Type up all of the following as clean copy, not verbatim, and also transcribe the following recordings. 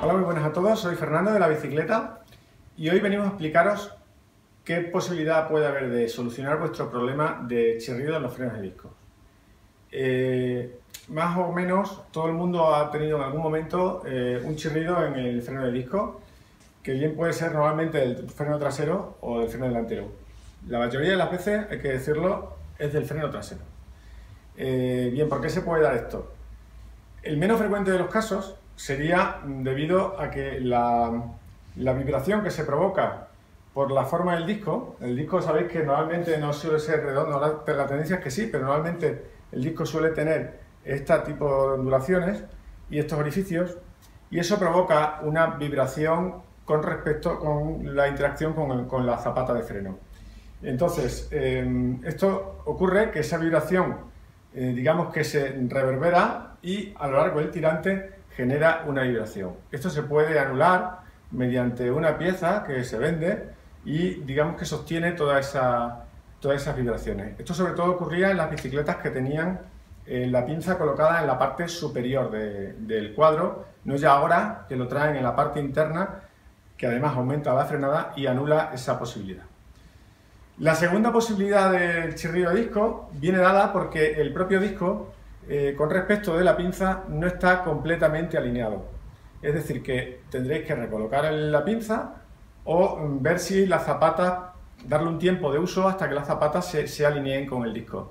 Hola, muy buenas a todos, soy Fernando de La Bicicleta y hoy venimos a explicaros qué posibilidad puede haber de solucionar vuestro problema de chirrido en los frenos de disco. Más o menos todo el mundo ha tenido en algún momento un chirrido en el freno de disco, que bien puede ser normalmente del freno trasero o del freno delantero. La mayoría de las veces, hay que decirlo, es del freno trasero. Bien, ¿por qué se puede dar esto? El menos frecuente de los casos sería debido a que la vibración que se provoca por la forma del disco, el disco sabéis que normalmente no suele ser redondo, la tendencia es que sí, pero normalmente el disco suele tener este tipo de ondulaciones y estos orificios, y eso provoca una vibración con respecto con la interacción con la zapata de freno. Entonces, esto ocurre que esa vibración, digamos que se reverbera y a lo largo del tirante genera una vibración. Esto se puede anular mediante una pieza que se vende y digamos que sostiene todas esas vibraciones. Esto sobre todo ocurría en las bicicletas que tenían la pinza colocada en la parte superior del cuadro, no ya ahora que lo traen en la parte interna, que además aumenta la frenada y anula esa posibilidad. La segunda posibilidad del chirrido de disco viene dada porque el propio disco, con respecto de la pinza, no está completamente alineado. Es decir, que tendréis que recolocar la pinza o ver si las zapatas, darle un tiempo de uso hasta que las zapatas se alineen con el disco.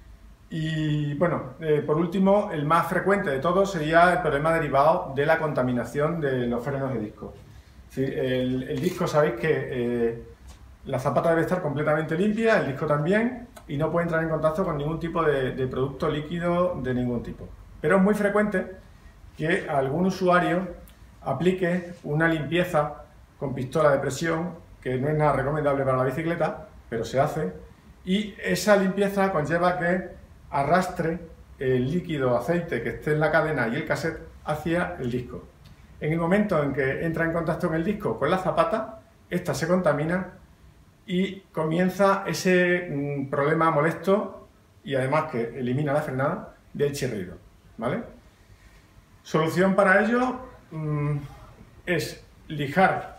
Y bueno, por último, el más frecuente de todos sería el problema derivado de la contaminación de los frenos de disco. Sí, el disco, sabéis que la zapata debe estar completamente limpia, el disco también, y no puede entrar en contacto con ningún tipo de producto líquido de ningún tipo. Pero es muy frecuente que algún usuario aplique una limpieza con pistola de presión, que no es nada recomendable para la bicicleta, pero se hace, y esa limpieza conlleva que arrastre el líquido aceite que esté en la cadena y el cassette hacia el disco. En el momento en que entra en contacto en el disco con la zapata, esta se contamina y comienza ese problema molesto y además que elimina la frenada del chirrido, ¿vale? Solución para ello es lijar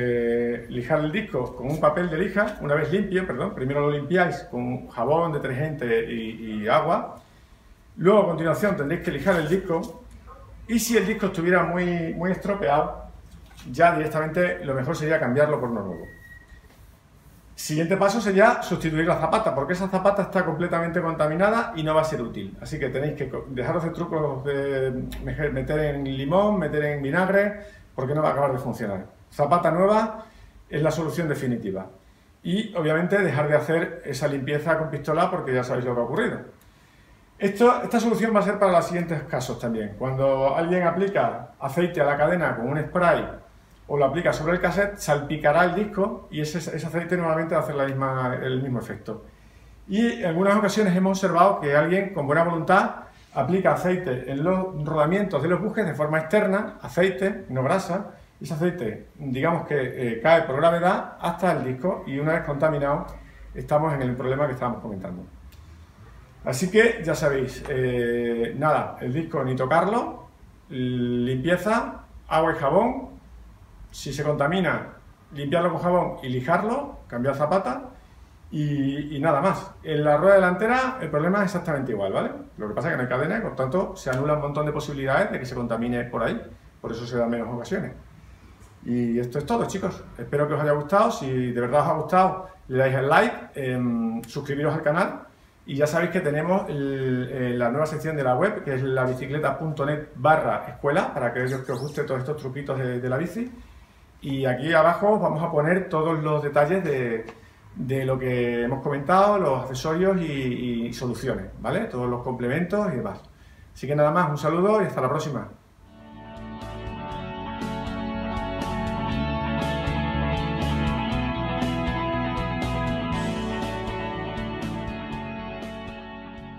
el disco con un papel de lija, una vez limpio, primero lo limpiáis con jabón, detergente y agua, luego a continuación tendréis que lijar el disco y si el disco estuviera muy estropeado, ya directamente lo mejor sería cambiarlo por uno nuevo. Siguiente paso sería sustituir la zapata, porque esa zapata está completamente contaminada y no va a ser útil. Así que tenéis que dejaros de trucos de meter en limón, meter en vinagre, porque no va a acabar de funcionar. Zapata nueva es la solución definitiva. Y obviamente dejar de hacer esa limpieza con pistola porque ya sabéis lo que ha ocurrido. Esta solución va a ser para los siguientes casos también. Cuando alguien aplica aceite a la cadena con un spray o lo aplica sobre el cassette, salpicará el disco y ese aceite nuevamente va a hacer el mismo efecto. Y en algunas ocasiones hemos observado que alguien con buena voluntad aplica aceite en los rodamientos de los bujes de forma externa, aceite, no grasa, y ese aceite, digamos que cae por gravedad hasta el disco y una vez contaminado estamos en el problema que estábamos comentando. Así que ya sabéis, nada, el disco ni tocarlo, limpieza, agua y jabón. Si se contamina, limpiarlo con jabón y lijarlo, cambiar zapata y nada más. En la rueda delantera el problema es exactamente igual, ¿vale? Lo que pasa es que no hay cadena y por tanto se anula un montón de posibilidades de que se contamine por ahí, por eso se dan menos ocasiones. Y esto es todo, chicos. Espero que os haya gustado. Si de verdad os ha gustado, le dais el like, suscribiros al canal y ya sabéis que tenemos la nueva sección de la web, que es labicicleta.net/escuela, para aquellos que os guste todos estos truquitos de la bici. Y aquí abajo os vamos a poner todos los detalles de lo que hemos comentado, los accesorios y soluciones, ¿vale? Todos los complementos y demás. Así que nada más, un saludo y hasta la próxima.